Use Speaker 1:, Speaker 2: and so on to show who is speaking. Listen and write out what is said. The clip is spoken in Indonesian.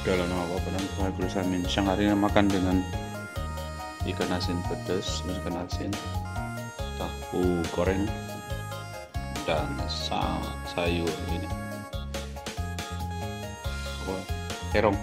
Speaker 1: Udah lama apa dan glukosamin. Siang harinya makan dengan ikan asin pedas, ikan asin, tahu goreng, dan sayur ini apa, terong.